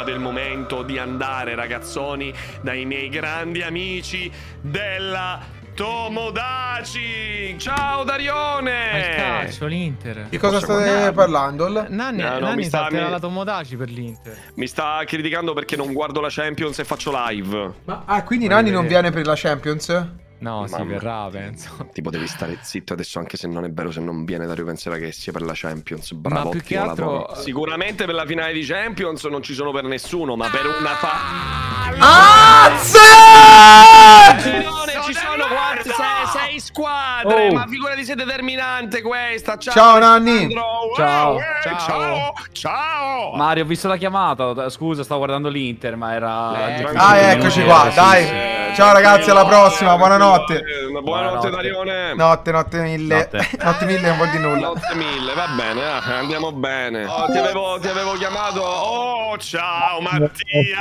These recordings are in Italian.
arrivato il momento di andare, ragazzoni, dai miei grandi amici della Tomodachi. Ciao Darione. Ma il calcio, l'Inter. Di cosa state parlando? Nanni salterà la Tomodachi per l'Inter. Mi sta criticando perché non guardo la Champions e faccio live. Quindi Nanni non viene per la Champions? No, si verrà, penso. Tipo devi stare zitto adesso, anche se non è vero, se non viene Dario penserà che sia per la Champions. Bravo. Ma più che altro sicuramente per la finale di Champions non ci sono per nessuno, ma per una ci sono 6 squadre, ma figurati, sei determinante questa. Ciao Nanni. Ciao. Mario, ho visto la chiamata. Scusa, stavo guardando l'Inter, ma era... eccoci qua, dai. Ciao ragazzi, alla prossima, buonanotte. Buonanotte Darione. Notte mille. Notte mille non vuol dire nulla. Notte mille, va bene, andiamo bene. Ti avevo chiamato. Oh, ciao Mattia.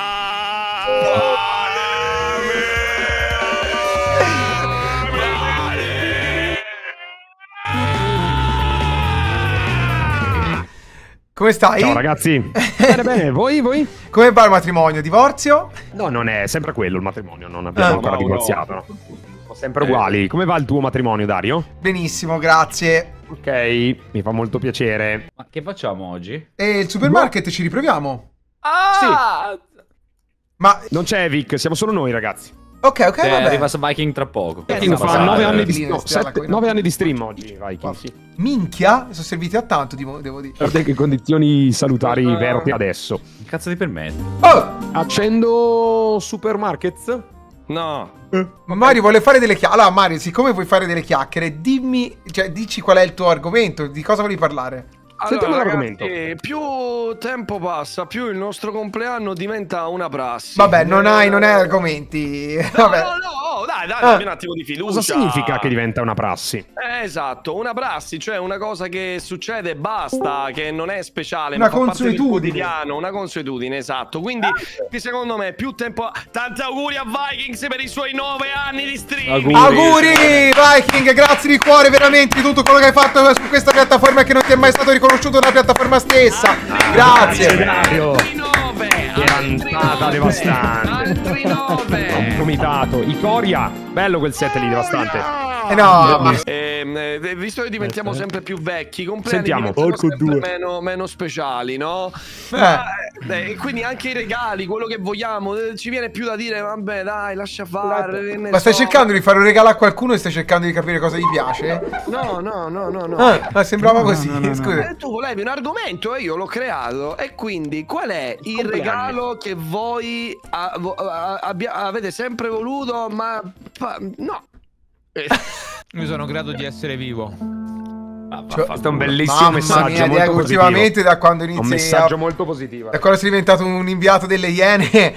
Come stai? Ciao ragazzi. Bene, voi? Come va il matrimonio? Divorzio? No, non è sempre quello il matrimonio, non abbiamo ancora divorziato. No. Sono sempre uguali. Come va il tuo matrimonio, Dario? Benissimo, grazie. Ok, mi fa molto piacere. Ma che facciamo oggi? E il supermarket ci riproviamo? Sì. Ma non c'è Vic, siamo solo noi ragazzi. Ok, vabbè. Arriva su Viking tra poco. Fa 9 anni di stream oggi, Viking, sì. Minchia, sono serviti a tanto, devo dire. Guarda che condizioni salutari verte adesso. Che cazzo ti permette? Oh! Accendo supermarkets? No. Ma Mario vuole fare delle chiacchiere. Allora Mario, siccome vuoi fare delle chiacchiere, dici qual è il tuo argomento, di cosa volevi parlare? Sentiamo l'argomento. Più tempo passa, più il nostro compleanno diventa una prassi. Vabbè, non hai argomenti. Vabbè. No, dai, un attimo di fiducia. Cosa significa che diventa una prassi? Esatto, una prassi, cioè una cosa che succede e basta, che non è speciale, una ma fa parte del consuetudine. quotidiano, una consuetudine, esatto. Quindi, secondo me, più tempo... Tanti auguri a Vikings per i suoi 9 anni di stream. Auguri Viking, grazie di cuore veramente di tutto quello che hai fatto su questa piattaforma che non ti è mai stato riconosciuto dalla piattaforma stessa. Grazie Dario. Piantata devastante. Un comitato. Icoria. Bello quel set lì, devastante. Visto che diventiamo sempre più vecchi, sentiamo sempre meno speciali, no? E quindi anche i regali, quello che vogliamo, ci viene più da dire, vabbè dai, lascia fare. Ma stai cercando di fare un regalo a qualcuno e stai cercando di capire cosa gli piace? No. Sembrava così, scusa. Tu volevi un argomento e io l'ho creato. E quindi qual è il regalo che voi avete sempre voluto, ma no? Io sono grato di essere vivo. Questo è un bellissimo messaggio. Diego, ultimamente da quando inizi un messaggio molto positivo. Da quando sei diventato un inviato delle Iene.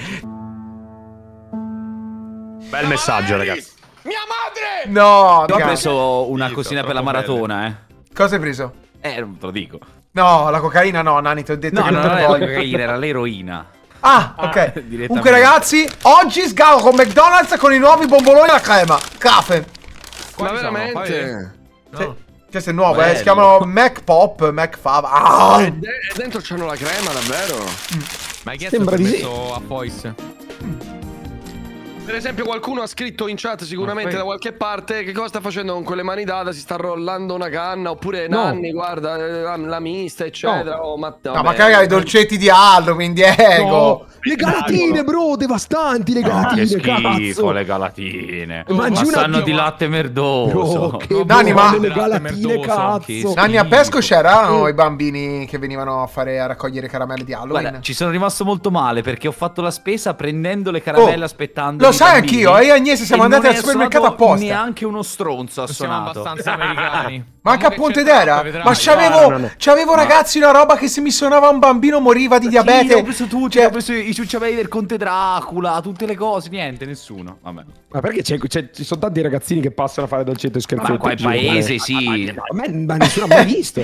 Bel messaggio, ragazzi. Mia madre! No, ho preso una cosina per la maratona, Cosa hai preso? Non te lo dico. No, la cocaina no, Nani, ti ho detto che non era la voglio. cocaina, era l'eroina. Ok. Comunque ragazzi, oggi sgalo con McDonald's con i nuovi bomboloni alla crema. Caffè. Ma veramente? No. Questo è nuovo, si chiamano Mac Pop, Mac Fava. E dentro c'hanno la crema, davvero? Ma chi è stato messo a Foyce? Per esempio qualcuno ha scritto in chat sicuramente da qualche parte che cosa sta facendo con quelle mani date, si sta rollando una canna, oppure Nanni, guarda, la mista, eccetera. No, ma caga i dolcetti di Halloween, Diego. No. Le galatine, bro, devastanti le galatine, che schifo, cazzo. le galatine. Ma sanno di latte merdoso. Nanni, ma le galatine, cazzo. Nanni, a Pesco c'erano i bambini che venivano a raccogliere caramelle di Halloween. Guarda, ci sono rimasto molto male perché ho fatto la spesa prendendo le caramelle aspettando. Lo sai anch'io, io e Agnese siamo andati al supermercato apposta. Neanche uno stronzo ha suonato. Siamo abbastanza americani. Ma anche a Pontedera. Ma c'avevo ragazzi una roba che se mi suonava un bambino moriva di diabete. Ho preso tutti, ho preso i ciucciavelli del Conte Dracula, tutte le cose, niente, nessuno. Vabbè. Ma perché ci sono tanti ragazzini che passano a fare dolcetto e scherzetti? Ma qua in paese sì. Ma nessuno ha mai visto.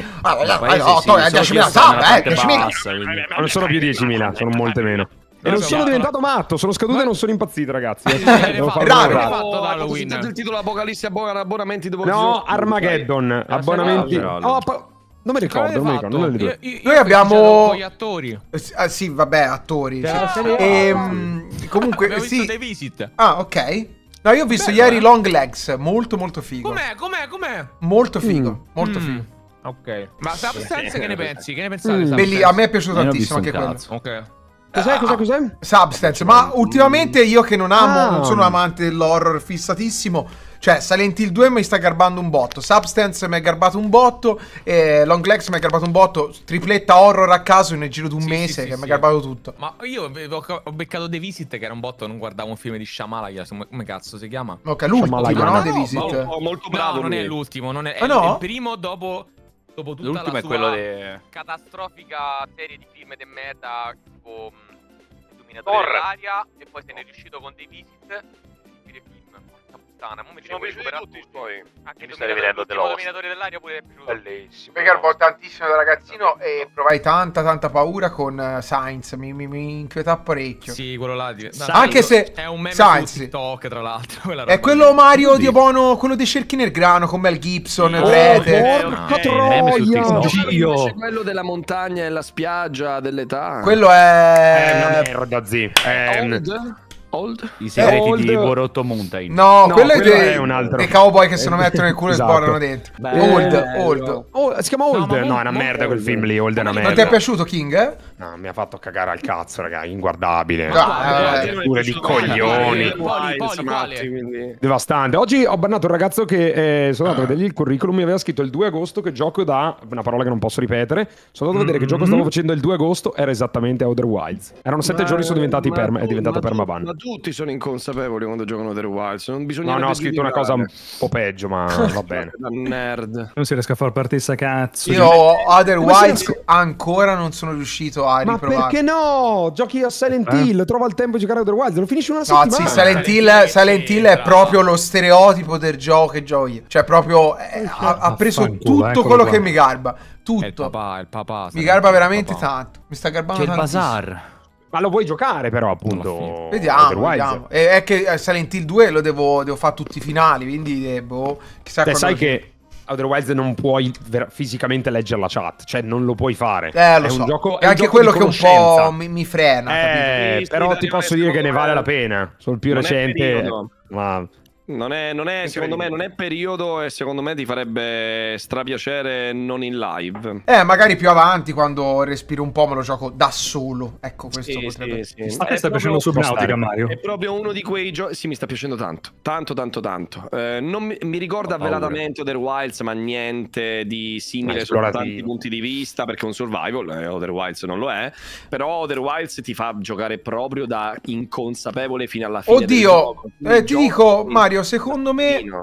10.000. Non sono più 10.000, sono molte meno. E non sono diventato matto, sono scaduto e non sono impazzito, ragazzi. Il titolo Apocalisse abbonamenti dopo. No, Armageddon, abbonamenti. Non mi ricordo, non le due. Noi abbiamo... con gli attori. Sì, vabbè, attori. C'è la serie Comunque, Abbiamo visto sì. The Visit. Ah, ok. No, io ho visto ieri Long Legs, molto molto figo. Com'è? Molto figo, molto figo. Ok. Ma Substance che ne pensi? Che ne pensate? A me è piaciuto Non ho tantissimo visto anche un quello. cazzo. Ok. Cos'è? Substance, ma ultimamente io che non amo, non sono Ah. amante dell'horror fissatissimo. Cioè, Silent Hill 2 mi sta garbando un botto, Substance mi ha garbato un botto, Long Legs mi ha garbato un botto, tripletta horror a caso nel giro di un mese che mi ha garbato tutto. Ma io ho beccato The Visit, che era un botto, non guardavo un film di Shyamalan, come cazzo si chiama? Ok, l'ultimo, Shyamalan. no? The Visit. Molto bravo. No, non è lui. l'ultimo, non è, Ah, no? è il primo dopo tutta L'ultimo la è quello sua de... catastrofica serie di film de merda tipo Illuminatore dell'aria, e poi se ne è riuscito con The Visit. Porca puttana, mo mi Sono piaciuti tutti i suoi. Anche Mi stai rivedendo The Lost. Dominatori dell'aria pure è piaciuto. Bellissimo. Mi garbò tantissimo da ragazzino e provai tanta paura con Sainz, mi inquietava parecchio. Sì, quello là. Anche se è un meme Sainz, su TikTok, tra l'altro. quella è roba quello lì. Mario Dio Bono, quello dei cerchi nel grano con Mel Gibson, Prete. Porca meme su troia! TikTok. Invece quello della montagna e la spiaggia dell'età. Quello È è... una merda, zi. Old? I segreti Old. di Boruto Mountain. No, No, quello è quello dei, è un altro. dei cowboy che se lo mettono nel culo Esatto. e sborrano dentro. Old. Oh, si chiama Old? ma No, è una merda quel film lì. Old è una Non ti è merda. piaciuto King? No, mi ha fatto cagare al cazzo, raga. Inguardabile. Ah, Di coglioni. Quale? Devastante. Oggi ho bannato un ragazzo che sono andato a vedergli il curriculum. Mi aveva scritto il 2 agosto che gioco da una parola che non posso ripetere. Sono andato a vedere che gioco stavo facendo il 2 agosto. Era esattamente Outer Wilds. Erano 7 giorni, sono diventati è diventato permaban. Ma tutti sono inconsapevoli quando giocano Outer Wilds. Non bisogna. No, ho scritto una cosa un po' peggio, ma va bene. Da nerd. Non si riesca a far partire sta cazzo. Io Other Wilds ancora non sono riuscito a Ma riprovare. perché no? Giochi a Silent Hill, trova il tempo di giocare a Outer Wilds, lo finisci una No, settimana. sì, Silent Hill è proprio lo stereotipo del gioco che gioco io. Cioè, proprio ha preso Vaffanculo, tutto eccolo quello qua. che mi garba. È il Tutto. papà. Mi garba veramente tanto. Mi sta garbando C'è il tantissimo. bazar. Ma lo vuoi giocare però, appunto. Outer Vediamo, Wilds. vediamo. È che Silent Hill 2 lo devo fare tutti i finali, quindi chissà Te quando sai lo- che Outer Wilds non puoi fisicamente leggere la chat, cioè non lo puoi fare. lo È so. un gioco, è anche un gioco quello di che un conoscenza. po' mi frena, capito? Sì, Però dai, ti non è posso dire che ne secondo vale me- la pena. Sul più Non è recente, periodo. ma Non è, secondo me non è periodo e secondo me ti farebbe strapiacere non in live. Magari più avanti quando respiro un po' me lo gioco da solo. Ecco, questo Sì, potrebbe... sì. A te sta piacendo Subnautica, Mario? È proprio uno di quei giochi. Sì, mi sta piacendo tanto. Tanto. Non mi ricorda velatamente Outer Wilds, ma niente di simile sotto esplorativo. tanti punti di vista. Perché è un survival, Outer Wilds non lo è. Però Outer Wilds ti fa giocare proprio da inconsapevole fino alla fine. del Oddio, gioco. ti dico, Mario, secondo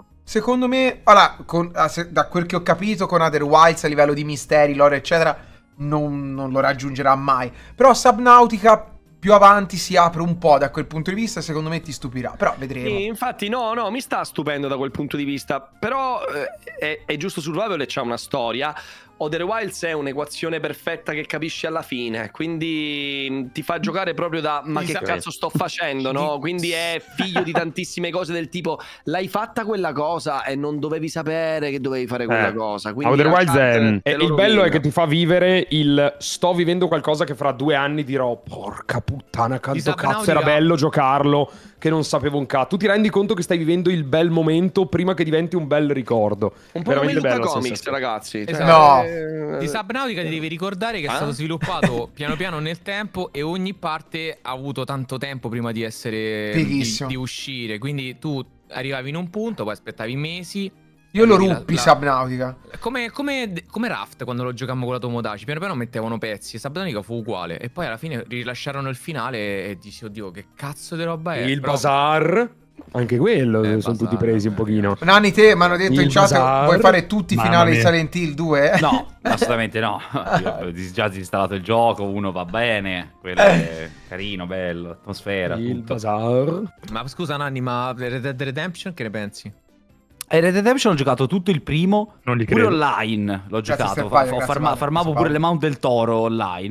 me, allora, da quel che ho capito con Other Wilds a livello di misteri, lore, eccetera, non lo raggiungerà mai. Però Subnautica più avanti si apre un po' da quel punto di vista, secondo me ti stupirà, però vedremo. Sì, infatti no, mi sta stupendo da quel punto di vista, però è giusto survival e c'ha una storia. Outer Wilds è un'equazione perfetta che capisci alla fine, quindi ti fa giocare proprio da ma che cazzo sto facendo, no? Quindi è figlio di tantissime cose del tipo l'hai fatta quella cosa e non dovevi sapere che dovevi fare quella cosa. Quindi Outer la Wilds chat te il lo bello è rovina. che ti fa vivere il sto vivendo qualcosa che fra 2 anni dirò porca puttana, quanto cazzo era bello giocarlo, che non sapevo un cazzo. Tu ti rendi conto che stai vivendo il bel momento prima che diventi un bel ricordo. Un po' come Veramente Luca bello la Comics, sensazione. ragazzi. Esatto. No. Di Subnautica ti devi ricordare che è stato sviluppato piano piano nel tempo e ogni parte ha avuto tanto tempo prima di essere Fighissimo. di uscire. Quindi tu arrivavi in un punto, poi aspettavi mesi. Io lo avevi ruppi Subnautica. Come Raft quando lo giocammo con la Tomodachi. Piano piano mettevano pezzi. Subnautica fu uguale. E poi alla fine rilasciarono il finale e dici oddio che cazzo di roba è. Il Però- bazar, anche quello, sono Bazar, tutti presi un pochino. Nani, te mi hanno detto Il in chat, bazar. vuoi fare tutti i Mamma finali di mia. Silent Hill 2? No, assolutamente no. Io ho già installato il gioco, uno va bene, quello è carino, bello, atmosfera, Il tutto. bazar. Ma scusa Nanni, ma Red Dead Redemption che ne pensi? E Red Dead Redemption ho giocato tutto il primo, Non gli pure credo. online l'ho Grazie, giocato, Stefano, grazie, Mario, farmavo grazie, pure Paolo. le Mount del Toro online.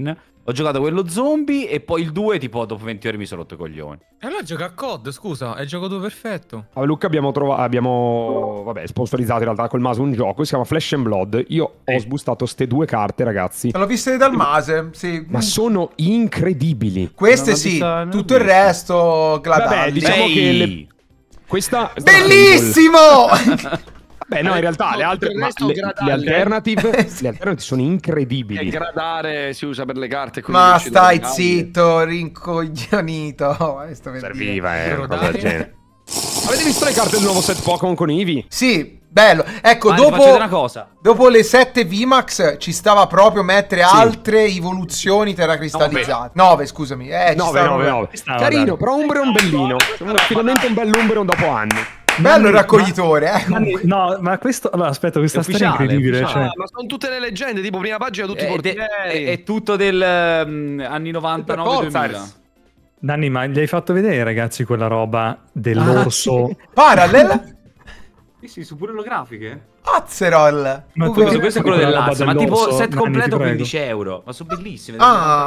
Ho giocato quello zombie e poi il 2 tipo dopo 20 ore mi sono rotto i coglioni. E allora gioca a COD, scusa, è il gioco 2 perfetto. A Luca abbiamo vabbè, sponsorizzato in realtà col Maso un gioco, si chiama Flesh and Blood. Io ho sbustato ste 2 carte, ragazzi. L'ho viste dal Mase, sì. Ma sono incredibili. Queste sì, tutto il resto gladabile. Vabbè, diciamo che questa... Bellissimo! Beh, no, in realtà le altre le alternative sono incredibili. E gradare si usa per le carte. Ma stai zitto, rincoglionito. Serviva, una cosa del genere. Avete visto le carte del nuovo set Pokémon con Eevee? Sì, bello. Ecco, dopo le 7 VMAX ci stava proprio mettere altre evoluzioni terracristallizzate. 9, scusami. 9. Carino, però Umbreon bellino. Finalmente un bell'Umbreon dopo anni. Bello il raccoglitore, No, ma questo... Allora, aspetta, questa storia è incredibile. Cioè... ma sono tutte le leggende, tipo prima pagina, tutti i portieri. È tutto del anni 99-2000. Nanni, ma gli hai fatto vedere, ragazzi, quella roba dell'orso? Parallel? Sì, su pure le grafiche. Azzerol. Ma questo è quello dell'Azza, ma tipo set completo 15 euro. Ma sono bellissime.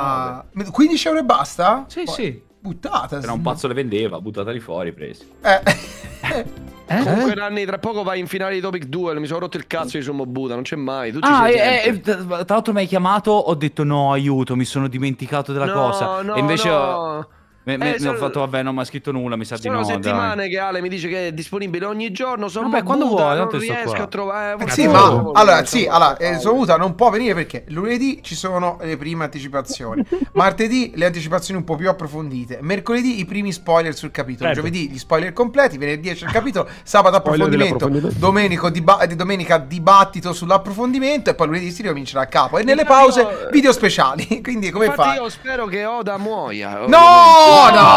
15 euro e basta? Sì. Buttata. Era un pazzo le vendeva, buttateli fuori, presi. Comunque Nanni, tra poco vai in finale di Topic Duel. Mi sono rotto il cazzo di Sumo Buddha, non c'è mai. Tu tra l'altro mi hai chiamato, ho detto no, aiuto, mi sono dimenticato della cosa. E invece ho fatto, vabbè, non mi ha scritto nulla, mi sa di no. Sono settimane che Ale mi dice che è disponibile ogni giorno. Vabbè, quando vuoi, non riesco a trovare. Sì, ma allora, Somuta non può venire perché lunedì ci sono le prime anticipazioni, martedì le anticipazioni un po' più approfondite, mercoledì i primi spoiler sul capitolo, giovedì gli spoiler completi, venerdì esce il capitolo, sabato approfondimento, domenica dibattito sull'approfondimento e poi lunedì si ricomincerà a capo e nelle pause video speciali. Quindi come fai? Io spero che Oda muoia. No!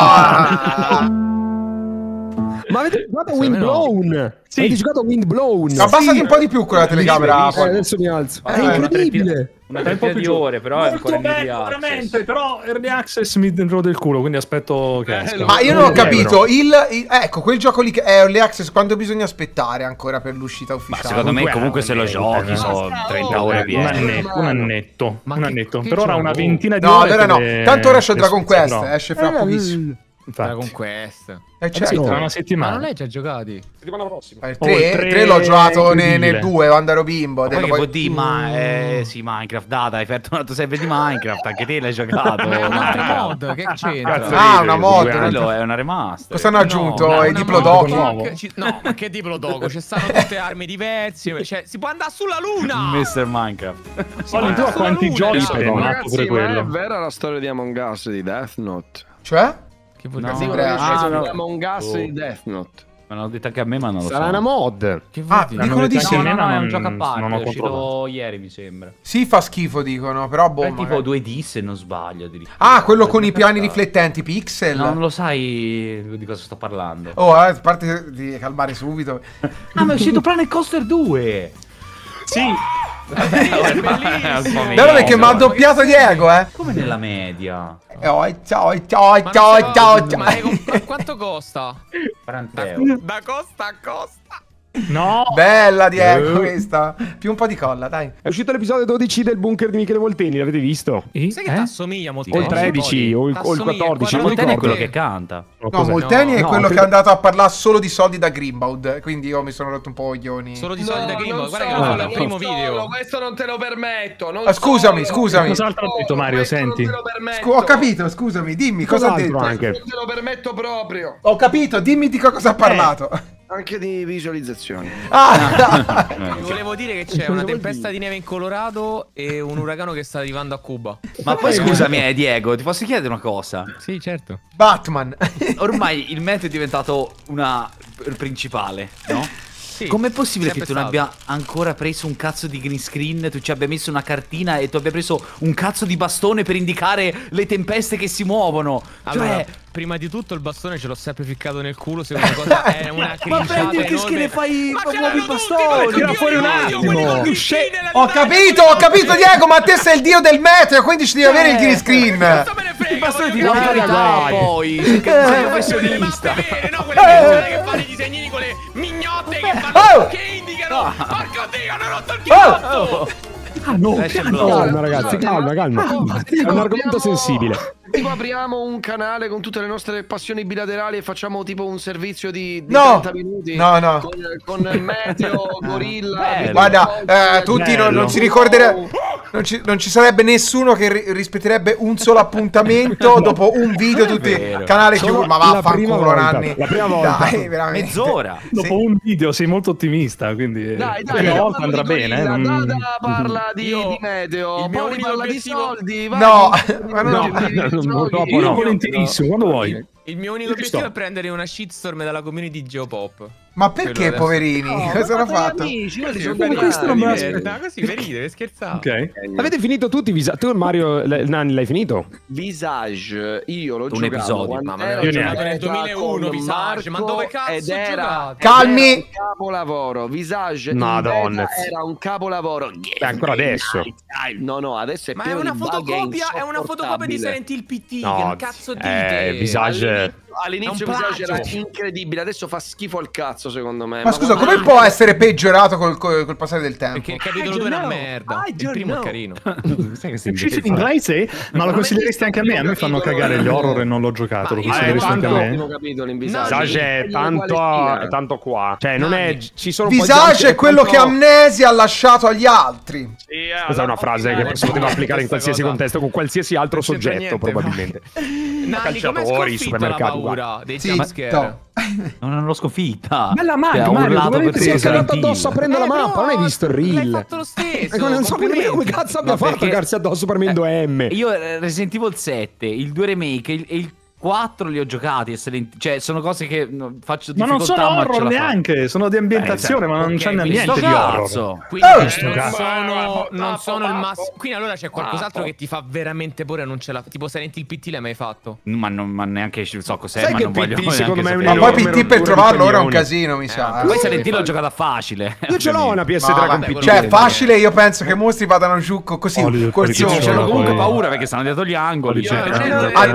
Ma avete giocato Windblown? Sì. Avete giocato Windblown? Abbassati un po' di più con la telecamera. Adesso mi alzo. È incredibile. Una trentina di ore, però è ancora in early access. Veramente, però early access mi rode il culo, quindi aspetto che esca. Ma io non ho capito, ecco, quel gioco lì che è early access, quando bisogna aspettare ancora per l'uscita ufficiale? Ma secondo me comunque se lo giochi sono 30 ore piene. Un annetto. Per ora una ventina di ore. No, allora no. Tanto ora c'è Dragon Quest, esce fra pochissimo. Dragon Quest. Certo. Tra una settimana. Ma non l'hai già giocati? Settimana prossima. Il 3 l'ho giocato nel 2 quando ero bimbo. Poi che vuol dire, ma sì, Minecraft, data, hai aperto un altro server di Minecraft, anche te l'hai giocato. Ma è un'altra mod, che c'entra? Ah, una mod. Quello è una remaster. Cosa hanno aggiunto? I Diplodocus? No, ma che Diplodocus? Ci stanno tutte armi diverse. Cioè, si può andare sulla luna! Mr. Minecraft. Olli, tu a quanti giochi sei ragazzi, pure quello? è vera la storia di Among Us di Death Note? Cioè? Che vuol dire? Among Us di Death Note. Me l'hanno detto anche a me, ma non lo so. Sarà una mod. Che vuol dire? Dicono di sì. No, è un gioco a parte, è uscito ieri, mi sembra. Sì, fa schifo, dicono, però boh. È tipo 2D, se non sbaglio. Ah, quello con i piani riflettenti, pixel. No, non lo sai di cosa sto parlando. Oh, a parte di calmare subito. Ah, ma è uscito Planet Coaster 2. Sì. Bellissimo. Guarda perché mi ha doppiato Diego, Come nella media. Ma quanto costa? 40 euro. Da costa a costa. No. Bella Diego questa. Più un po' di colla, dai. È uscito l'episodio 12 del bunker di Michele Volteni, l'avete visto? Sai che t'assomiglia molto? O il 13 o il 14. Volteni è quello che canta. No, Molteni è quello che è andato a parlare solo di soldi da Greenbaud. Quindi io mi sono rotto un po' coglioni. Solo di soldi da Greenbaud. Guarda che l'ho fatto al primo video. Questo non te lo permetto. Scusami. Cos'altro ha detto Mario? Senti. Ho capito, scusami, dimmi cosa ha detto. Non te lo permetto proprio. Ho capito, dimmi di cosa ha parlato. Anche di visualizzazioni. Volevo dire che c'è una tempesta di neve in Colorado e un uragano che sta arrivando a Cuba. Ma poi scusami, Diego, ti posso chiedere una cosa? Sì, certo. Batman. Ormai il meteo è diventato una principale, no? Sì, com'è possibile che tu non abbia ancora preso un cazzo di green screen, tu ci abbia messo una cartina e tu abbia preso un cazzo di bastone per indicare le tempeste che si muovono? Allora, prima di tutto il bastone ce l'ho sempre ficcato nel culo, se una cosa è una criciata. Ma prendi il che ne fai? Ma muovi il bastone, tira fuori un attimo. Ho capito Diego, ma te sei il dio del meteo, quindi ci devi avere il green screen. Il bastone ti dà la poi, che non sei professionista. No, quelle persone che fanno i disegnini con le mignotte che indicano. Porco Dio, hanno rotto il cazzo. Ah no, calma ragazzi, calma. È un argomento sensibile. Tipo apriamo un canale con tutte le nostre passioni bilaterali e facciamo tipo un servizio di 30 minuti con Meteo, Gorilla. Guarda, tutti non si ricorderebbero. Non ci sarebbe nessuno che rispetterebbe un solo appuntamento dopo un video, tutti canale chiuso. Ma vaffanculo, Nanni. La prima volta. Dai, veramente. Mezz'ora. Dopo un video sei molto ottimista, quindi dai, una volta andrà bene. Dada parla di Meteo, il mio poi unico parla di obiettivo- soldi. Purtroppo Io no. volentierissimo, quando vuoi. Il mio unico obiettivo è prendere una shitstorm dalla community di Geopop. Ma perché, Quello poverini? Cosa hanno fatto? questo non me la No, così per ridere, scherzare. Ok. Avete finito tutti? Tu Mario Nanni l'hai finito? Visage, io l'ho Un giocato episodio, quando mamma mia, ero l'ho giocato nel con 2001 Visage, ma dove cazzo ed era giocate? Calmi! un capolavoro. Visage in Madonna. beta era un capolavoro. Ancora adesso. No, adesso è Ma è pieno una di bug, fotocopia di Silent Hill PT, No, che cazzo dite? Visage. All'inizio È un Visage era plagio. incredibile, adesso fa schifo al cazzo secondo me. Ma scusa, come può essere peggiorato col passare del tempo? Perché il capitolo 2 è una merda. Il primo è carino. È uscito in inglese, ma lo consiglieresti anche a me? A me fanno cagare gli horror e non l'ho giocato. Lo consiglieresti anche a me? capitolo in Visage. Visage è tanto qua. Cioè, non è. Ci sono un po' di Visage è quello che tanto- Amnesia ha lasciato agli altri. Questa è una frase che si poteva applicare in qualsiasi contesto, con qualsiasi altro Non c'entra soggetto, niente, probabilmente. Nanni, come Calciatori, hai sconfitto la supermercati, paura dei Zitto. jumpscare? Non l'ho sconfitta. Bella Mag, Ha Mario, urlato dove per Si è Sì, cagato Silent addosso Hill. aprendo la mappa, non hai visto il L'hai reel? fatto lo stesso. Non so nemmeno come cazzo abbia No, fatto a perché- cagarsi addosso premendo M. Io Resident Evil 7, il 2 remake e il 4 li ho giocati. Cioè, sono cose che faccio Ma difficoltà. non sono ce horror la faccio. neanche, sono di ambientazione, ma non ok, c'è quindi niente Sto di horror. cazzo. Quindi sto cazzo. non sono il massimo. Quindi allora c'è qualcos'altro che ti fa veramente paura e non ce l'ha. Tipo Silent Hill PT l'hai mai fatto? Ma neanche so cos'è, Sai ma che non PT voglio secondo me è neanche un Ma sapere. poi PT per trovarlo ora è un casino, mi sa. Poi Silent Hill l'ho giocata facile. Io ce l'ho una PS3 Ma con vabbè, PT. cioè, facile, io penso che i mostri vadano giù così. C'ho Sono comunque poi- paura perché stanno dietro gli angoli. Cioè, Non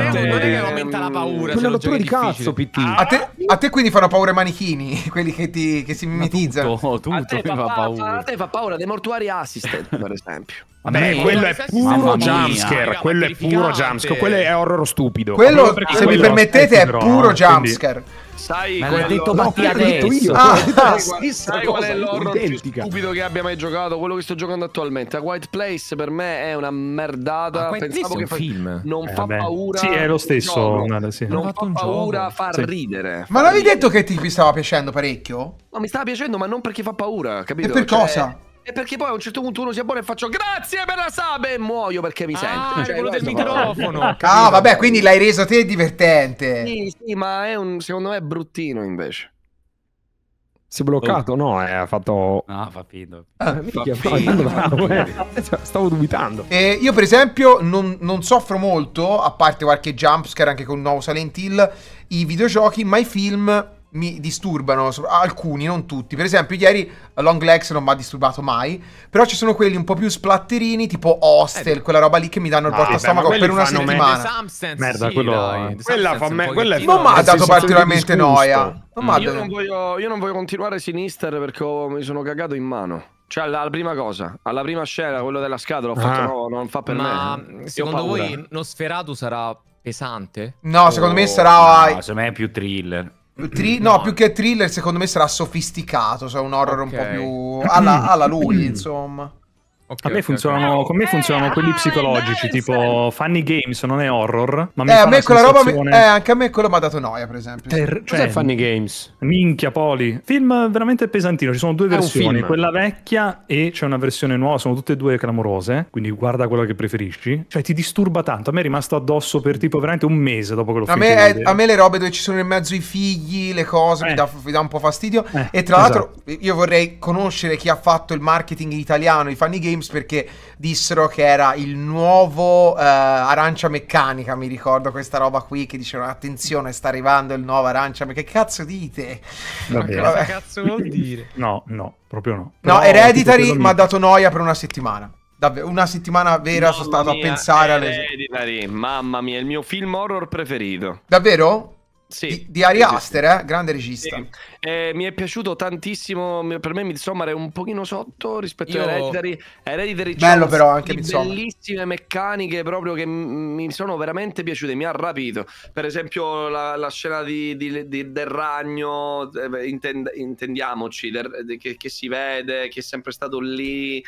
è che aumenta la paura. Quella se lo rottura giochi di cazzo, difficile. PT. A te quindi fanno paura i manichini, quelli che si mimetizzano. Tutto A te mi fa a paura. te fa paura dei mortuari assistant, per esempio. Vabbè, Sì, quello è mamma puro mia. jumpscare. Raga, Quello ma è puro terrificante. jumpscare. Quello è horror stupido. Quello, perché se mi quello permettete, è aspetti, puro però, quindi- jumpscare. Sai Me l'hai quello- detto Matti l'ho detto adesso. io. Ah, Sai qual è l'horror più identica. stupido che abbia mai giocato? Quello che sto giocando attualmente. A White Place per me è una merdata. Ma White Pensavo Place è che un film. non fa vabbè. paura. Sì, è lo stesso, gioco. Nada, sì. Non Hanno fatto fa un paura, gioco. fa Sì. ridere. Ma l'avevi detto che ti stava piacendo parecchio? No, mi stava piacendo, ma non perché fa paura, capito? E per Cioè, cosa? E perché poi a un certo punto uno si abbona e faccio grazie per la sub e muoio perché mi sento. Ah, Cioè, quello del questo fa- microfono. Ah, vabbè, quindi l'hai reso te divertente. Sì, ma è secondo me è bruttino invece. Si è bloccato? No, ha fatto. No, fa finto. Minchia, Fa bravo, stavo dubitando. Io per esempio non soffro molto, a parte qualche jumpscare anche con il nuovo Silent Hill, i videogiochi, ma i film mi disturbano, alcuni, non tutti. Per esempio ieri Long Legs non mi ha disturbato mai, però ci sono quelli un po' più splatterini, tipo Hostel, quella roba lì che mi danno il porta stomaco quelli per una fanno settimana. Merda, quello- Quella fa me- quella è- Non mi ha È dato sensazione particolarmente di disgusto. noia. Non m'ha Io dato- non voglio continuare Sinister perché mi sono cagato in mano. Cioè, la prima cosa, alla prima scena, quello della scatola, ho fatto no, non fa per Ma me. Io secondo ho paura. voi Nosferatu sarà pesante? No, secondo me No, sarà... secondo me è più thriller. No, più che thriller, secondo me sarà sofisticato, cioè un horror un po' Ok. più... alla lui, insomma. Ok, A me ok, funzionano, con me funzionano quelli psicologici, tipo Funny Games, non è horror, ma mi A fa me una quella roba... sensazione... anche a me quello mi ha dato noia, per esempio. Cioè, Cos'è Funny Games? minchia Poli, film veramente pesantino, ci sono due È un versioni, film. quella vecchia e c'è una versione nuova, sono tutte e due clamorose, quindi guarda quella che preferisci, cioè ti disturba tanto, a me è rimasto addosso per tipo veramente un mese dopo che l'ho A finito di me, vedere. a me le robe dove ci sono in mezzo i figli, le cose, mi dà un po' fastidio. E tra esatto. l'altro io vorrei conoscere chi ha fatto il marketing italiano di Funny Games, perché dissero che era il nuovo Arancia Meccanica, mi ricordo questa roba qui, che dicevano attenzione sta arrivando il nuovo Arancia Meccanica. Che cazzo dite? Vabbè. Cosa cazzo vuol dire? No, proprio no. No, Però, Hereditary tipo, mi ha dato noia per una settimana. Davvero, una settimana vera sono stato a pensare alle... Hereditary, mamma mia, il mio film horror preferito. Davvero? Sì. Di Ari Aster, grande regista. Sì. Mi è piaciuto tantissimo. Per me Midsommar è un pochino sotto rispetto a Hereditary. Hereditary bello però anche Midsommar. Bellissime meccaniche proprio che mi sono veramente piaciute. Mi ha rapito. Per esempio la scena del ragno, intendiamoci, che si vede, che è sempre stato lì.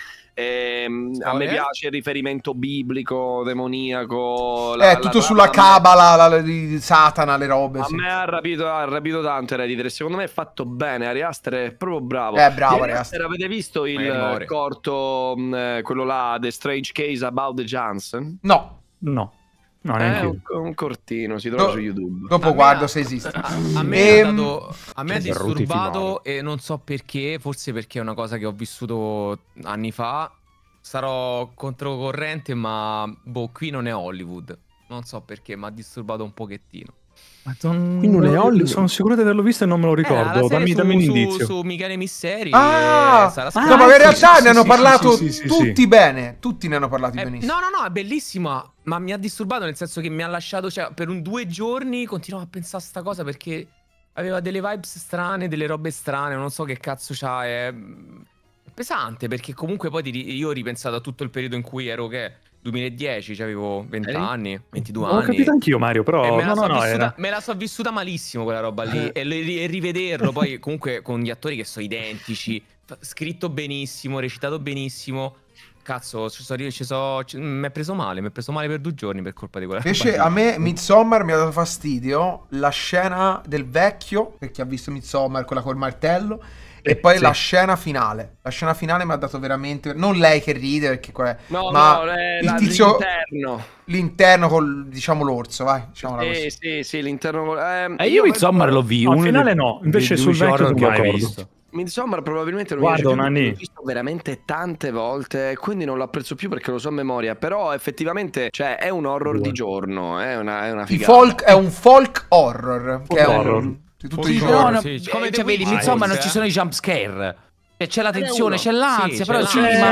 A me piace il riferimento biblico, demoniaco. Tutto sulla cabala di Satana, le robe. A me ha rapito tanto Hereditary. Secondo me è fatto bene. Ari Aster è proprio bravo. Bravo Ari Aster. Avete visto il corto, quello là, The Strange Case About the Johnson? No. No, neanche un cortino, si trova su YouTube. Dopo guardo se esiste. A me ha disturbato e non so perché, forse perché è una cosa che ho vissuto anni fa. Sarò controcorrente, ma qui non è Hollywood. Non so perché, mi ha disturbato un pochettino. Qui non è Hollywood? Sono sicuro di averlo visto e non me lo ricordo. Dammi un indizio. Su Michele Misteri. No, ma in realtà ne hanno parlato tutti bene. Tutti ne hanno parlato benissimo. No, è bellissima. Ma mi ha disturbato nel senso che mi ha lasciato, cioè, per 2 giorni continuavo a pensare a sta cosa perché aveva delle vibes strane, delle robe strane. Non so che cazzo c'ha. È pesante perché comunque poi io ho ripensato a tutto il periodo in cui ero 2010, cioè avevo 20 anni, 22 anni. L'ho capito anch'io, Mario, però me la so vissuta malissimo quella roba lì. E rivederlo poi comunque con gli attori che sono identici, scritto benissimo, recitato benissimo. Cazzo, mi è preso male per 2 giorni per colpa di quella roba. Invece a me Midsommar mi ha dato fastidio la scena del vecchio, per chi ha visto Midsommar, quella col martello. E poi la scena finale. La scena finale mi ha dato veramente. Non lei che ride, perché il tizio. L'interno col, diciamo, l'orso, vai. Sì, l'interno. Io Midsommar l'ho visto. Al finale no, invece sul vecchio che ho visto. Midsommar probabilmente l'ho visto veramente tante volte, quindi non lo apprezzo più perché lo so a memoria. Però effettivamente, cioè, è un horror di giorno. È una figata. È un folk horror. Che è un. Come vedi, Midsommar non ci sono i jump scare. C'è la tensione, c'è l'ansia, però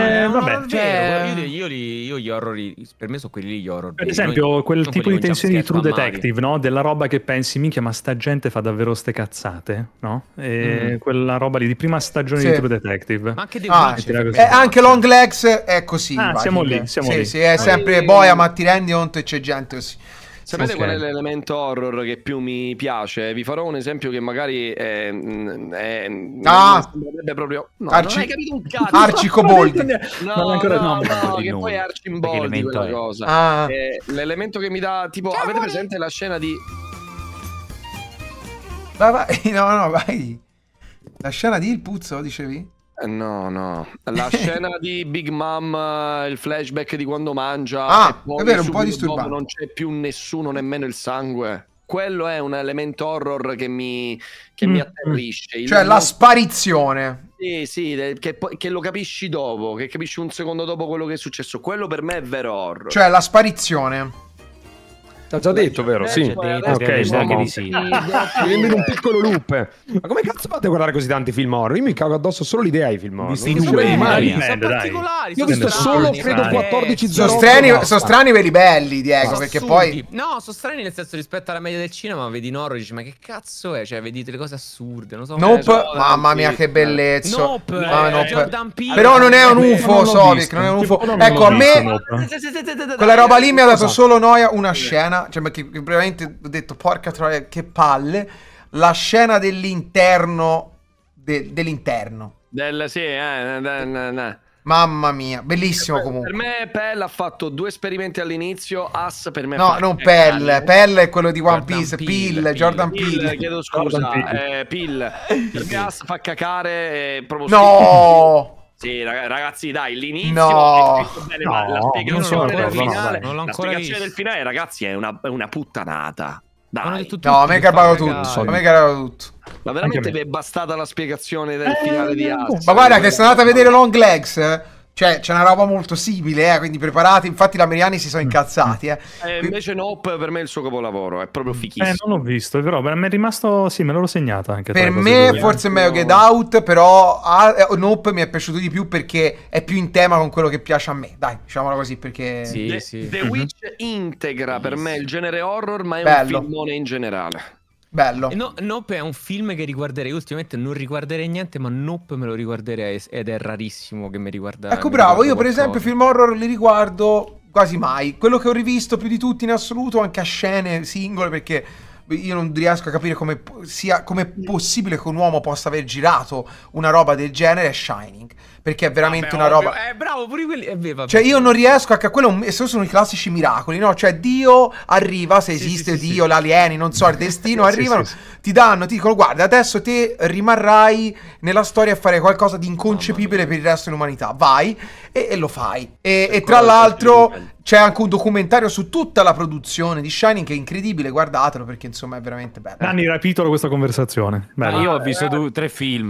io gli horror, per me sono quelli lì gli horror. Per esempio, quel tipo di tensione di True Detective, no? Della roba che pensi, minchia, ma sta gente fa davvero ste cazzate, no? E quella roba lì di prima stagione di True Detective. Ma anche anche Long Legs è così. Siamo lì. Sì, è sempre boia, ma ti rendi conto e c'è gente così. Sapete qual è l'elemento horror che più mi piace? Vi farò un esempio che magari non sembrerebbe proprio. No, non hai capito un cazzo. Arcicoboldi. No, che poi è Arcimboldi quella cosa. L'elemento che mi dà, tipo, avete presente la scena di. Vai. La scena di il puzzo, dicevi? No. La scena di Big Mom, il flashback di quando mangia. E poi è vero, un po' disturbante. Non c'è più nessuno, nemmeno il sangue. Quello è un elemento horror che mi atterrisce. Cioè la sparizione. Sì, che lo capisci dopo, che capisci un secondo dopo quello che è successo. Quello per me è vero horror. Cioè la sparizione. T'ha già detto, vero? Sì. Ok, sì. Nemmeno un piccolo loop. Ma come cazzo fate a guardare così tanti film horror? Io mi cago addosso solo l'idea ai film horror. Sono particolari. Io ho visto solo, credo, 14 Sono strani veri belli, Diego, perché poi. No, sono strani nel senso rispetto alla media del cinema, vedi in horror e dici ma che cazzo è? Cioè, vedi delle cose assurde, non so. Nope, mamma mia che bellezza. Nope. Jordan Peele. Però non è un UFO, Sovic, non è un UFO. Ecco, a me quella roba lì mi ha dato solo noia una scena. Cioè, perché veramente ho detto porca troia, che palle. La scena dell'interno mamma mia, bellissimo. Comunque per me Pell ha fatto 2 esperimenti all'inizio. As per me non Pell. Pell è quello di One Piece. Jordan Peele. Chiedo scusa. Peele. Per me As fa cacare proprio. No. Sì, ragazzi, dai, l'inizio no, è scritto bene, ma la spiegazione del finale, la spiegazione del finale, ragazzi, è una puttanata. Dai. No, a me è garbato tutto. Ma veramente vi è bastata la spiegazione del finale di As? Ma guarda che sono andato a vedere Long Legs. Cioè, c'è una roba molto simile, quindi preparati. Infatti, gli americani si sono incazzati. Invece, Nope per me è il suo capolavoro. È proprio fichissimo. Non l'ho visto, però mi è rimasto. Sì, me l'ho segnato anche. Per me, forse è meglio Get Out. Però Nope mi è piaciuto di più perché è più in tema con quello che piace a me. Dai, diciamola così. Perché The Witch integra per me il genere horror, ma è un filmone in generale. Bello. Nope è un film che riguarderei. Ultimamente non riguarderei niente, ma Nope me lo riguarderei ed è rarissimo che mi riguarda. Ecco, bravo, io per esempio film horror li riguardo quasi mai. Quello che ho rivisto più di tutti in assoluto, anche a scene singole, perché io non riesco a capire come è possibile che un uomo possa aver girato una roba del genere, è Shining. Perché è veramente una roba... bravo, pure quelli... Cioè io non riesco a... Quello sono i classici miracoli, no? Cioè Dio arriva, se esiste Dio, gli alieni, non so, il destino, arrivano, ti dicono, guarda, adesso te rimarrai nella storia a fare qualcosa di inconcepibile per il resto dell'umanità. Vai e lo fai. E tra l'altro c'è anche un documentario su tutta la produzione di Shining che è incredibile, guardatelo perché insomma è veramente bello. Nanni, rapitolo questa conversazione. Io ho visto 3 film.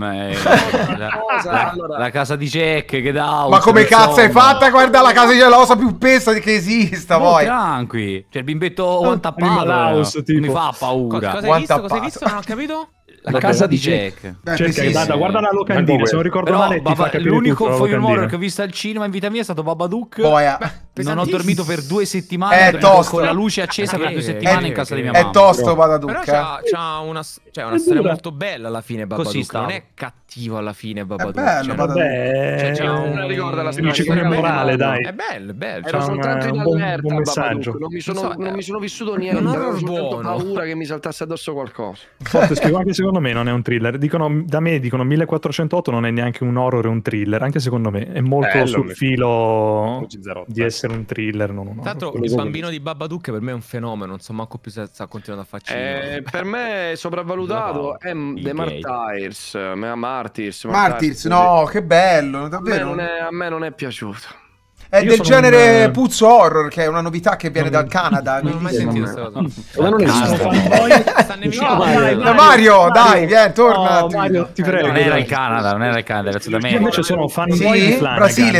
La casa di Jack, che dà. Ma come cazzo hai fatta? Guarda la casa di la cosa più pesta che esista, poi. Tranqui. C'è il bimbetto one tappato. Mi fa paura. Cosa hai visto? Non ho capito. La casa di Jack. Guarda la locandina, se non ricordo male. L'unico film horror che ho visto al cinema in vita mia è stato Babadook. Non ho dormito per 2 settimane con la luce accesa per 2 settimane in casa di mia mamma. È tosto Babadook. Però c'ha una storia molto bella alla fine Babadook. Non è cattivo alla fine Babadook. È bello Babadook. Non ricorda la storia morale, dai. È bello. Ero soltanto in allerta a Babadook. Non mi sono vissuto niente. Avevo soltanto paura che mi saltasse addosso qualcosa. Forte, spiego, anche secondo me non è un thriller. Dicono 1408 non è neanche un horror, è un thriller. Anche secondo me è molto sul filo di essere un thriller. Tanto il bambino di Babadook per me è un fenomeno. Non so manco più se sta continuando a farci. Per me è sopravvalutato è The Martyrs. Martyrs, no, che bello, davvero. A me non è piaciuto. È del genere puzzo horror, che è una novità che viene dal Canada. Non ho mai sentito questa cosa. Ma non esiste. Mario, dai, vieni, torna. Mario, ti prego. Non era il Canada, verso da me. Io invece sono fan di Brasile.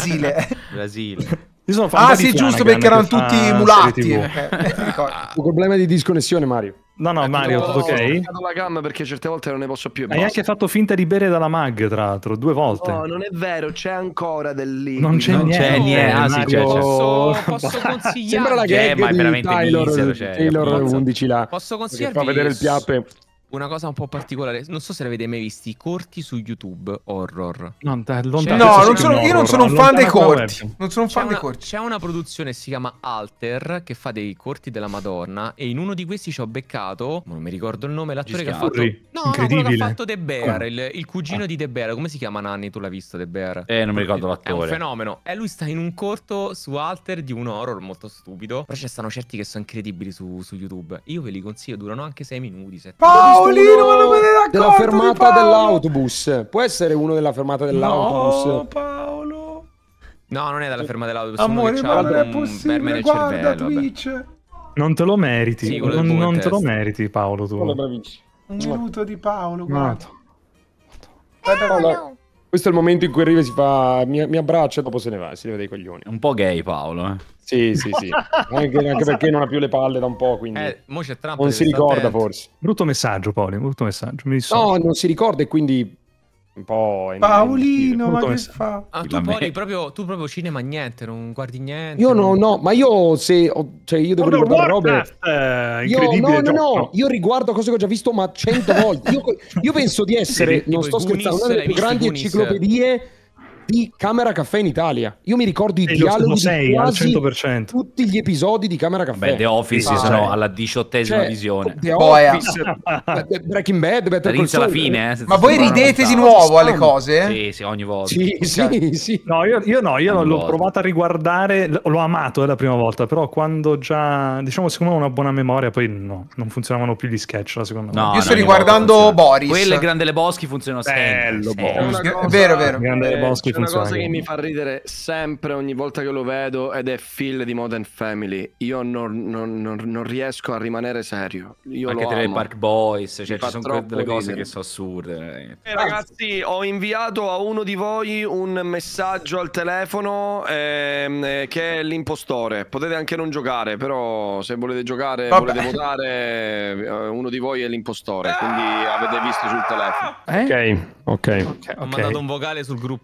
Io sono fan sì, giusto, perché erano tutti mulatti. Un problema di disconnessione, Mario. No, Mario, tutto ok? Ho toccato la gamma perché certe volte non ne posso più. Hai anche fatto finta di bere dalla mag, tra l'altro, 2 volte. No, non è vero, c'è ancora del lì. Non c'è niente. Posso consigliare. Sembra la gag di Taylor 11 là. Posso consigliarvi fa vedere il piappe. Una cosa un po' particolare, non so se l'avete mai visti i corti su YouTube horror. Io non sono un fan dei corti. Non sono un fan dei corti. C'è una produzione che si chiama Alter che fa dei corti della Madonna e in uno di questi ci ho beccato, non mi ricordo il nome, l'attore che ha fatto quello che ha fatto The Bear, il cugino di The Bear. Come si chiama, Nanni? Tu l'hai visto The Bear? Non mi ricordo l'attore. È un fenomeno. E lui sta in un corto su Alter di un horror molto stupido. Però ci stanno certi che sono incredibili su YouTube. Io ve li consiglio, durano anche 6 minuti. Paolino, ma non me ne racconto della fermata dell'autobus. Può essere uno della fermata dell'autobus? No, Paolo. No, non è dalla fermata dell'autobus. Amore, ma non è possibile. Guarda Twitch. Non te lo meriti. Sì, non te lo meriti, Paolo, tu. Un minuto di Paolo, guarda. Questo è il momento in cui arriva e si fa mi abbraccia e dopo se ne va, si leva dei coglioni. Un po' gay Paolo, Sì. anche perché non ha più le palle da un po', quindi mo c'è Trump, non si ricorda forse. Brutto messaggio, Paolo, brutto messaggio. No, non si ricorda e quindi un po'... Paolino, ma che fa? Tu proprio cinema niente, non guardi niente. Io no, ma io io devo riguardare robe... No, io riguardo cose che ho già visto ma 100 volte. Io penso di essere, non sto scherzando, una delle più grandi enciclopedie di Camera Caffè in Italia. Io mi ricordo i dialoghi di quasi 100%. tutti gli episodi di Camera Caffè. The Office sono alla 18ª visione. The Office, Breaking Bad, Better Call Saul. Alla fine, ma voi ridete di nuovo alle cose? Sì, ogni volta. Sì. No, io l'ho provato a riguardare, l'ho amato la prima volta, però quando già, diciamo, siccome ho una buona memoria, poi non funzionavano più gli sketch la seconda volta. Io sto riguardando Boris. Quello e Grande Lebowski funzionano sempre. È vero. Grande Lebowski. Una cosa che mi fa ridere sempre ogni volta che lo vedo ed è Phil di Modern Family. Io non riesco a rimanere serio. Io anche lo Trailer amo. Park Boys, cioè ci sono delle cose ridere. che sono assurde. Ragazzi, ho inviato a uno di voi un messaggio al telefono che è l'impostore. Potete anche non giocare, però se volete giocare, volete votare, uno di voi è l'impostore, quindi avete visto sul telefono. Ok. Ho mandato un vocale sul gruppo della come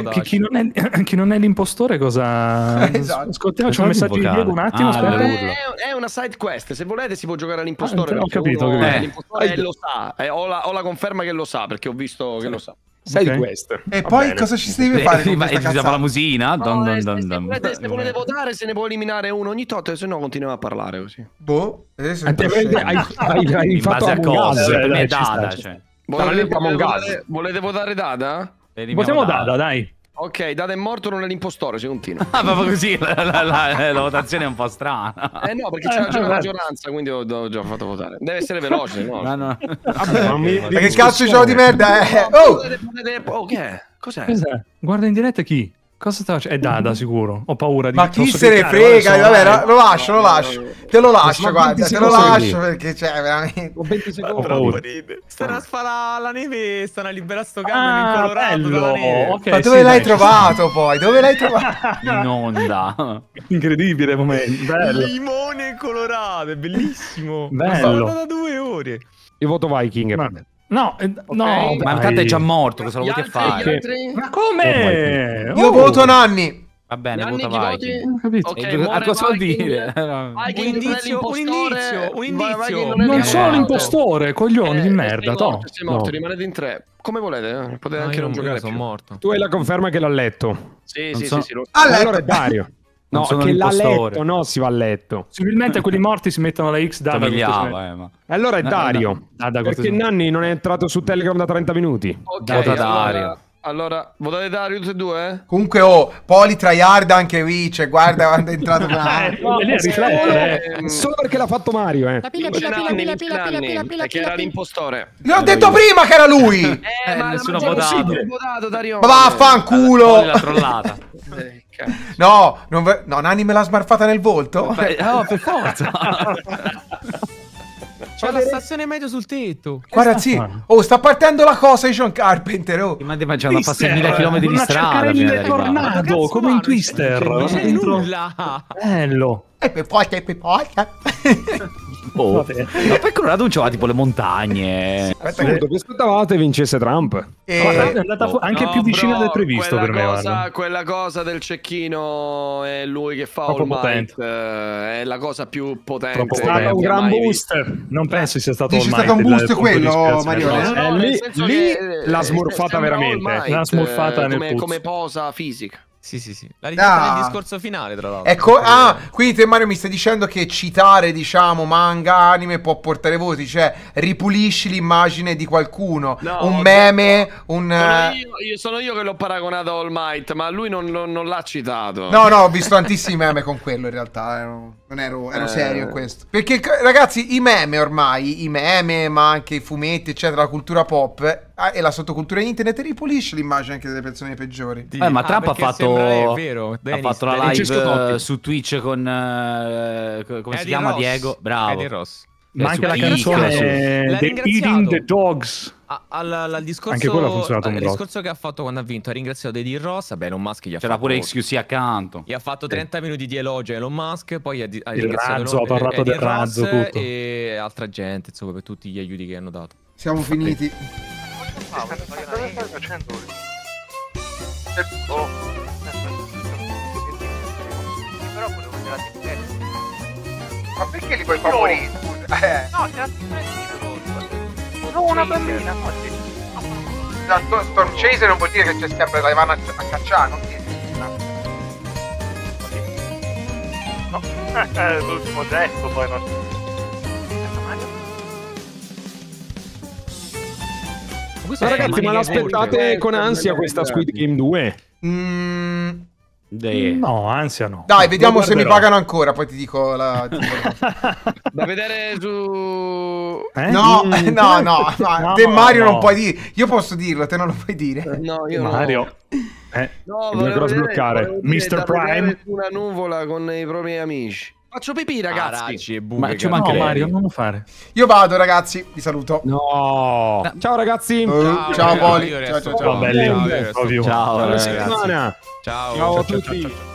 chi non è l'impostore cosa... Esatto. Ascoltiamo, c'è un messaggio di Diego un attimo. È una side quest, se volete si può giocare all'impostore. Ho capito. L'impostore lo sa, ho la conferma che lo sa, perché ho visto che lo sa. Side quest. E poi cosa ci si deve fare con questa cazzata? la musina? Se volete votare, se ne può eliminare uno ogni tot, se no continuiamo a parlare così. Boh, adesso hai fatto a cosa? Per me è Dada. Volete votare Dada? Votiamo Dada, dai. Ok, Dada è morto, non è l'impostore, si continua. Ah, proprio così, la votazione è un po' strana. No, perché c'è già la maggioranza, quindi ho già fatto votare. Deve essere veloce, no? No. Vabbè, ma che cazzo di gioco di merda è? Oh, che è? Cos'è? Guarda in diretta chi? Cosa sta facendo? È Dada sicuro. Ho paura di... Ma chi se ne frega? Vabbè, lo lascio. Te lo lascio, guarda, te lo lascio perché c'è veramente... Ho 20 secondi. Stanno a sparare la neve, stanno a liberare sto camion incolorato dalla neve. Okay, ma dove l'hai trovato poi? Dove l'hai trovato? In onda. Incredibile momento. Bello. Limone colorato, è bellissimo. Bello. Da 2 ore. Io voto Viking. No, ma intanto è già morto, cosa lo vuoi fare? Ma come? Io voto Nanni. Va bene, vota Viking. Okay, cosa vuol dire? Un indizio. Non sono l'impostore, coglioni di merda. Sei morto, rimanete in 3. Come volete, potete anche non giocare. Sono morto. Tu hai la conferma che l'ha letto. Sì. Allora è Dario. No, che l'ha letto, no, si va a letto. Possibilmente quelli morti si mettono la X Dada. Allora è Dario. Perché Nanni non è entrato su Telegram da 30 minuti. Vota Dario. Allora, votate Dario tutti e due? Comunque, Poli tryhard anche qui, cioè, guarda quando è entrato solo perché l'ha fatto Mario, La pila, che era l'impostore. Gli ho detto prima che era lui! Ma nessuno ha votato. Dario. Ma vaffanculo! L'ha trollata. No, Nanni me l'ha smarfata nel volto? No, per forza. C'è la stazione meteo sul tetto. Guarda, sì. Sta partendo la cosa di John Carpenter. Ma c'è da passare 1000 km di strada. Il tornado, come in Twister. Non c'è nulla. Bello. E poi porca. Ma poi Colorado c'aveva tipo le montagne. Aspetta, che aspettavate vincesse Trump? È andata anche più vicina del previsto per me. Quella cosa del cecchino è lui che fa All Might. È la cosa più potente. È stato un gran booster. Non penso sia stato All Might. È stato un boost quello, Mario. Lì l'ha smorfata veramente. L'ha smorfata nel come posa fisica. Sì. La ritira nel discorso finale, tra l'altro. Ecco, quindi te, Mario, mi stai dicendo che citare, diciamo, manga, anime può portare voti, cioè ripulisci l'immagine di qualcuno, un meme, Sono io che l'ho paragonato a All Might, ma lui non l'ha citato. No, ho visto tantissimi meme con quello, in realtà, non ero serio in questo. Perché, ragazzi, i meme, ma anche i fumetti, eccetera, la cultura pop e la sottocultura internet ripulisce l'immagine anche delle persone peggiori. Ma Trump ha fatto la live su Twitch con come si chiama? Diego, bravo. Ma anche la canzone The Eating the Dogs. Al discorso, anche quello ha funzionato un discorso che ha fatto quando ha vinto, ha ringraziato Eddie Ross. Vabbè, Elon Musk gli ha c'era pure XQC accanto. Gli ha fatto 30 minuti di elogio a Elon Musk. Poi ha ringraziato ha parlato del razzo, tutto. E altra gente, insomma, per tutti gli aiuti che hanno dato. Siamo finiti. Cosa stai facendo? Però volevo vedere la differenza. Ma perché li puoi favorire? No, c'è la una bambina. Storm Chaser non vuol dire che c'è sempre la vanno a cacciare, non dire. No, l'ultimo gesto poi non. Ragazzi, ma l'aspettate con ansia questa Squid Game 2? No, ansia no. Dai, vediamo se mi pagano ancora, poi ti dico da vedere su... No, te Mario non puoi dire. Io posso dirlo, te non lo puoi dire. No, io Mario. Devo ancora sbloccare. Mr. Prime. Una nuvola con i propri amici. Faccio pipì, ragazzi. Ma ci manca Mario, non lo fare. Io vado, ragazzi. Vi saluto. No. Ciao, ragazzi. Ciao, Poli. Ciao, belli. Ciao a tutti.